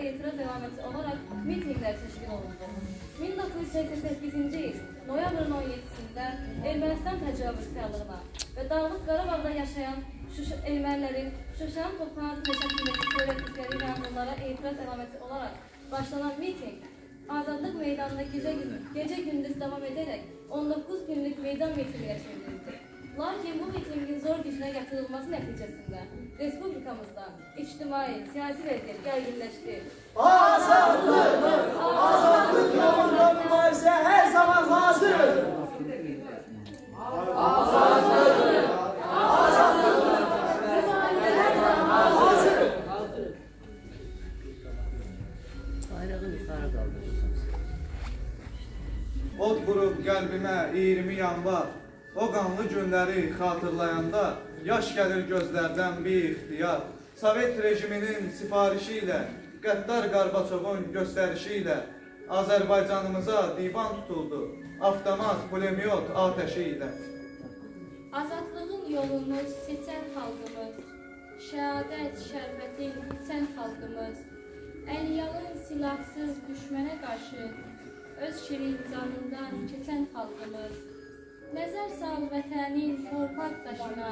etiraz əlaməti olaraq mitinglər təşkil olundu. 1988-ci il noyabrın 17-sində Ermənistan təcavüzkarlığına və Dağlıq Qarabağda yaşayan ermənilərin Şuşanın toplanan meşəsindəki törətdikləri yanğınlara etiraz əlaməti olaraq başlanan miting Azadlıq meydanında gecə-gündüz davam edərək 19 günlük meydan mitinginə çevrildi. Lakin bu mitingin zor gücünə yatırılması nəticəsində Respublikamızda ictimai, siyasi vəziyyət gərginləşdi. Azadlıq! Azadlıq yolunda mübarizə hər zaman hazır! Azadlıq! Azadlıq! Mübarizə hər zaman hazır! Bayrağı yuxarı qaldırırsınız. Od vurub qəlbimə 20 yanvar. O qanlı günləri xatırlayanda yaş gəlir gözlərdən bir ixtiyar. Sovet rejiminin sifarişi ilə, qəddar Qarbaçovun göstərişi ilə Azərbaycanımıza divan tutuldu, avtomat, pulemyot atəşi ilə. Azadlığın yolunu seçən xalqımız, şəhadət şərbətin içən xalqımız, əlyalın silahsız düşmənə qarşı öz şirin canından keçən xalqımız, nəzər sal vətənin torpaq daşına,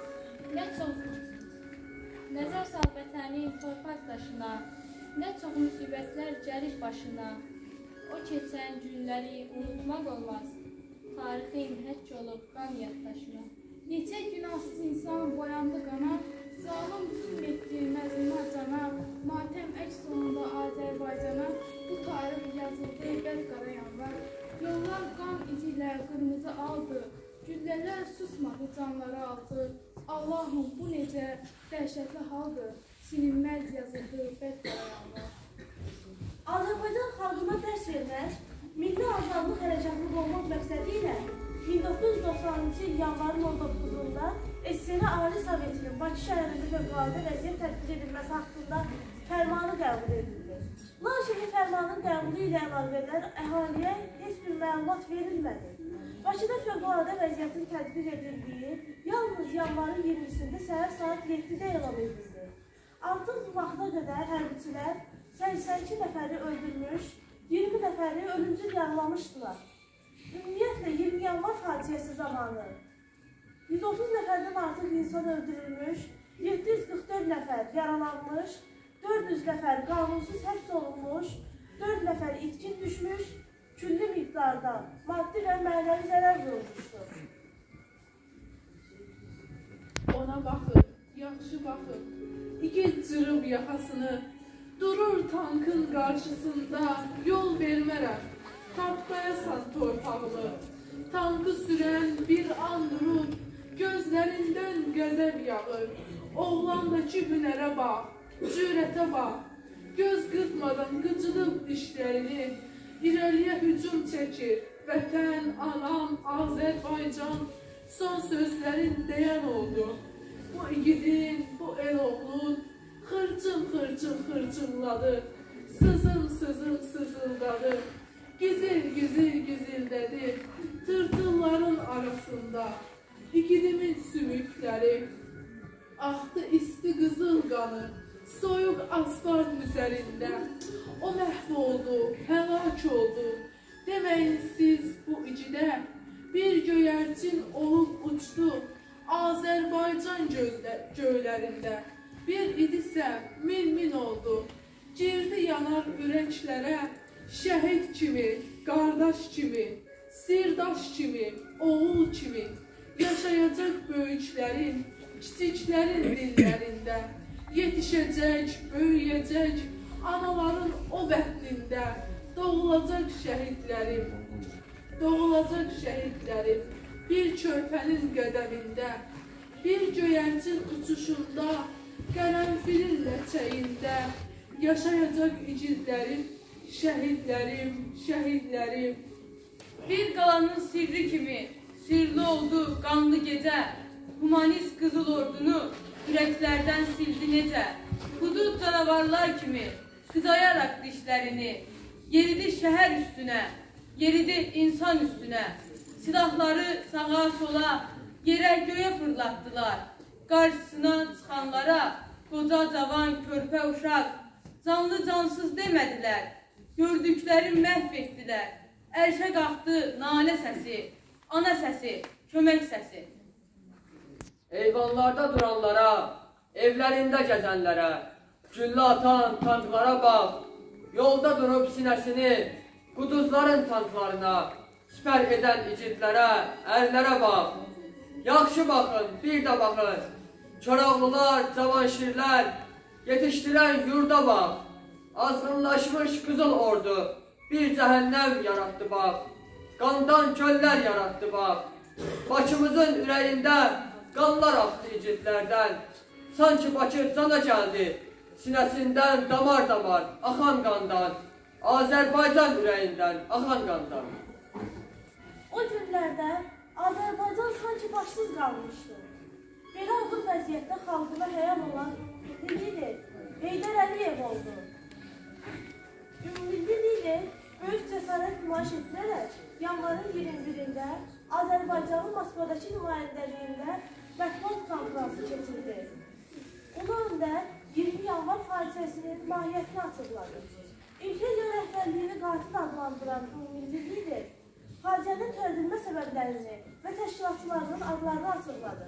nə çox müsibətlər gəlib başına, o keçən günləri unutmaq olmaz, tarixin həcc olub qan yaddaşına. Neçə günahsız insan boyandı qana, zalım zülm etdi məzluma cana, matəm əks sonunda Azərbaycana, bu tarix yazıldı qara yanvar. Yollar qan izi ilə qırmızı aldı, güllələr susmadı, canları aldı. Allahım, bu necə dəhşətli haldır, silinməz yazıldı qara yanvar. Azərbaycan xalqına dərs vermək, milli azadlıq hərəkatını olmaq məqsədi ilə 1990-cı il yanvarın 19-da SSR Ali Sovetinin Bakı şəhərində fövqəladə vəziyyət tətbiq edilməsi haqqında fərmanı qəbul edildi. Lakin fərmanın qəbulu ilə əlaqədar əhaliyə heç bir məlumat verilmədi. Bakıda fövqəladə vəziyyətin tətbiq edildiyi yalnız yanvarın 20-sində səhər saat 7-də elan edildi. Artıq bu vaxta qədər hərbiçilər 82 nəfəri öldürmüş, 20 nəfəri ölümcül yaralamışdılar. Ümumiyyətlə 20 yanvar faciəsi zamanı 130 nəfərdən artıq insan öldürülmüş, 744 nəfər yaralanmış, 400 nəfər qanunsuz həbs olunmuş, 4 nəfər itkin düşmüş, külli miqdarda maddi və mənəvi zərər görmüşdür. Ona baxır, yaxşı baxır, igid cırıb yaxasını, durur tankın qarşısında, yol vermərəm, tapdayasan torpağını. Tankı sürən bir an durub, gözlərindən qəzəb yağır. Oğlandakı hünərə bax, cürətə bax, göz qırpmadan qıcılıb dişlərini, irəliyə hücum çəkir. Vətən, anam, Azərbaycan son sözlərin deyən oldu. Bu igidin, bu el oğlun xırçın xırçınladı, sızım sızıldadı, gizildədi, tırtılların arasında igidimin sümükləri, axdı isti qızıl qanı, soyuq asfalt üzərində, o məhv oldu, həlak oldu. Deməyin siz bu igidə bir göyərçin olub uçdu Azərbaycan göylərində. Bir idisə min oldu, girdi yanar ürəklərə, şəhid kimi, qardaş kimi, sirdaş kimi, oğul kimi, yaşayacaq böyüklərin, kiçiklərin dillərində, yetişəcək, böyüyəcək, anaların o bətnində, doğulacaq şəhidlərim, bir körpənin qədəmində, bir göyərçin uçuşunda, qərənfilin ləçəyində, yaşayacaq igidlərim, şəhidlərim. Bir qalanın sirri kimi, sirli oldu qanlı gecə, humanist qızıl ordunu ürəklərdən sildi necə, hudud canavarlar kimi, qızayaraq dişlərini, yeridi şəhər üstünə, yeridi insan üstünə, silahları sağa sola, yerə göyə fırlatdılar, qarşısına çıxanlara, qoca cavan körpə uşaq, Canlı cansız demədilər, gördükləri məhv etdilər. Ərşə qalxdı nanə səsi, ana səsi, kömək səsi. Eyvanlarda duranlara, evlərində gəzənlərə, güllə atan tanklara bax, yolda durub sinəsini, quduzların tanklarına, sipər edən igidlərə, ərlərə bax. Yaxşı baxın, bir də baxın, Koroğlular, Cavanşirlər, yetişdirən yurda bax. Azğınlaşmış qızıl ordu, bir cəhənnəm yaratdı bax. Qandan göllər yaratdı bax. Bakımızın ürəyində qanlar axdı igidlərdən. Sanki Bakı cana gəldi, sinəsindən damar-damar, axan qandan. Azərbaycan ürəyindən, axan qandan. O günlərdə Azərbaycan sanki başsız qalmışdı. Belə ağır vəziyyətdə xalqına həyal olan lider Heydər Əliyev oldu. Ümumilli lider böyük cəsarət nümayiş etdirərək yanvarın 21-də Azərbaycanın Moskvadakı nümayəndəliyində mətbuat konfransı keçirdi. Onun öndə 20 yanvar faciəsinin mahiyyətini açıqladı. İmperiya rəhbərliyini qatil adlandıran ümumilli lider faciənin törədilmə səbəblərini və təşkilatçılarının adlarını açıqladı.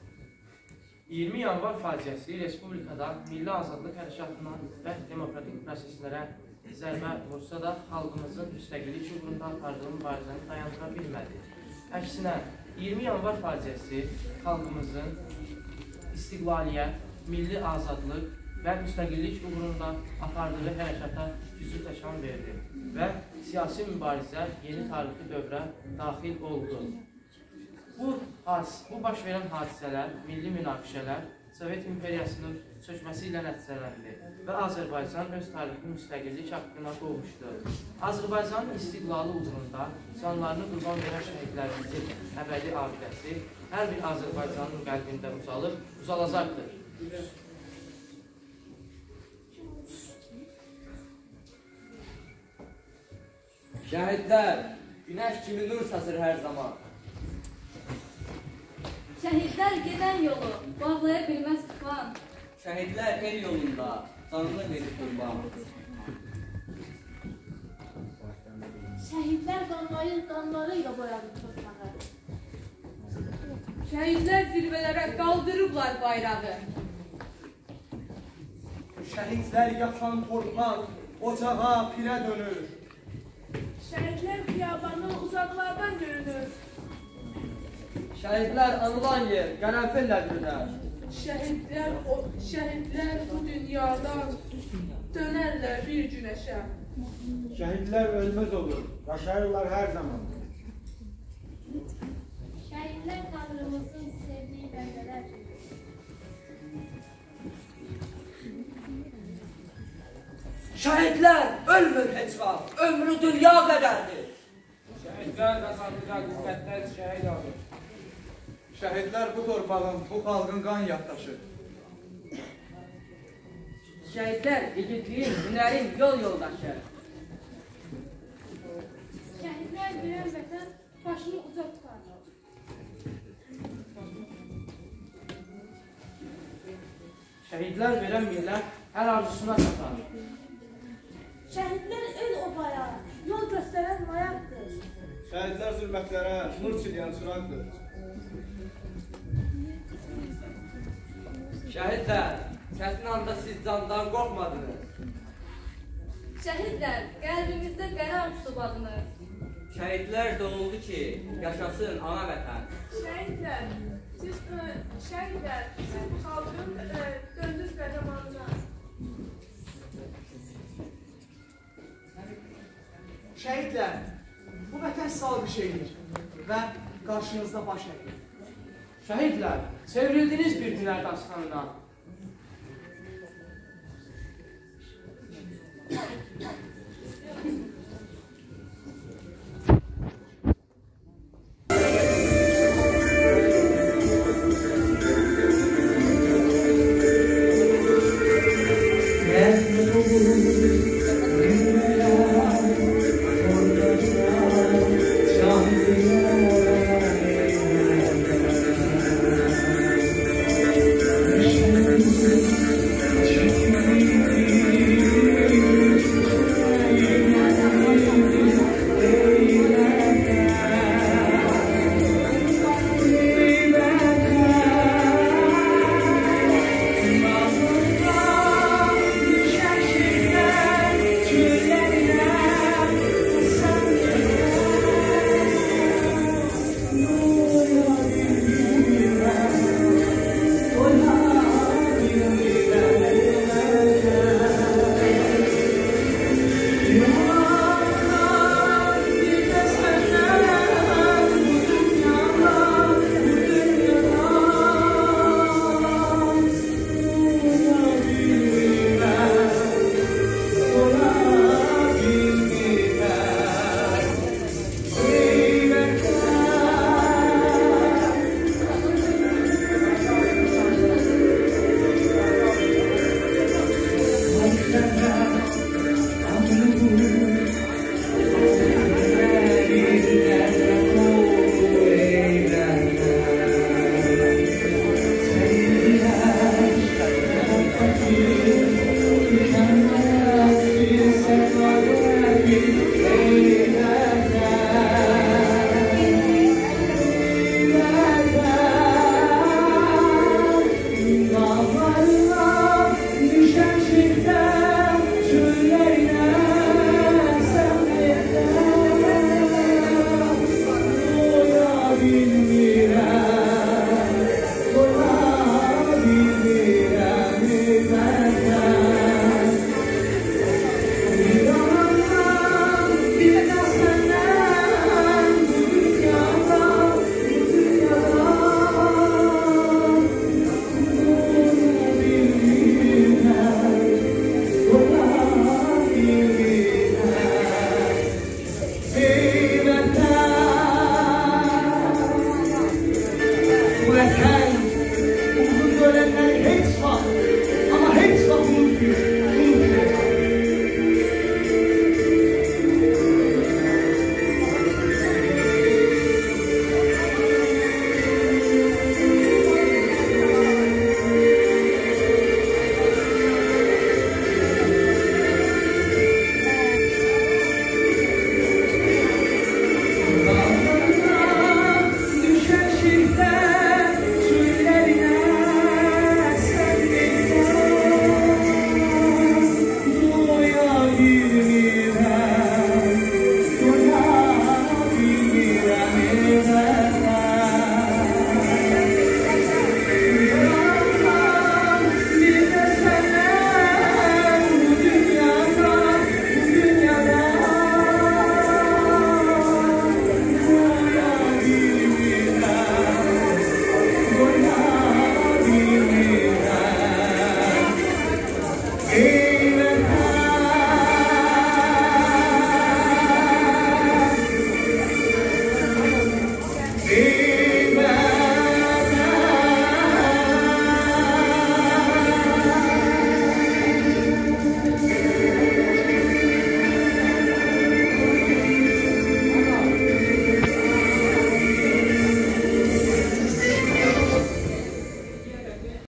20 yanvar faciəsi Respublikada milli azadlıq hərəkatına və demokratik proseslərə zərbə vursa da xalqımızın müstəqillik uğrunda apardığı mübarizəni dayandıra bilmədi. Əksinə, 20 yanvar faciəsi xalqımızın istiqlaliyyət, milli azadlıq və müstəqillik uğrunda apardığı hərəkata güclü təkan verdi və siyasi mübarizə yeni tarixi dövrə daxil oldu. Bu baş verən hadisələr, milli münaqişələr Sovet İmperiyasının çökməsi ilə nəticələndi və Azərbaycan öz tarixi müstəqillik haqqına qovuşdu. Azərbaycanın istiqlalı uğrunda canlarını qurban verən şəhidlərimizin əbədi abidəsi hər bir Azərbaycanın qəlbində uzalacaqdır. Şəhidlər, günəş kimi nur saçır hər zaman. Şəhidlər gedən yolu bağlaya bilməz tufan. Şəhidlər el yolunda canını verir qurban. Şəhidlər qanları ilə boyadı torpağı. Şəhidlər zirvələrə qaldırıblar bayrağı. Şəhidlər yatan torpaq, ocağa, pirə dönür. Şəhidlər xiyabanı uzaqlardan görünür. Şəhidlər anılan yer, qərənfillə dönər. Şəhidlər bu dünyadan dönərlər bir günəşə. Şəhidlər ölməz olur, yaşayırlar hər zaman. Şəhidlər Tanrımızın sevdiyi bəndələr. Şəhidlər ölmür heç vaxt, ömrü dünya qədərdir. Şəhidlər qazandığı qüvvətlər şəhid alır. Şəhidlər bu torpağın, bu xalqın qan yaddaşı. Şəhidlər igidliyin, hünərin yol yoldaşı. Şəhidlər verən vətən başını uca tutar. Şəhidlər verən millət hər arzusuna çatar. Şəhidlər el obaya, yol göstərən mayaqdır. Şəhidlər zülmətlərə nur çiləyən çıraqdır. Şəhidlər, çətin anda siz candan qorxmadınız. Şəhidlər, qəlbimizdə qərar tutub adınız. Şəhidlər doğuldu ki, yaşasın ana vətən. Şəhidlər, siz bu xalqın döndüz qəhrəmanına. Şəhidlər, bu vətən sağ bir şeydir və qarşınızda baş əyir. Şəhidlər, çevrildiniz bir günər dastanına. Mən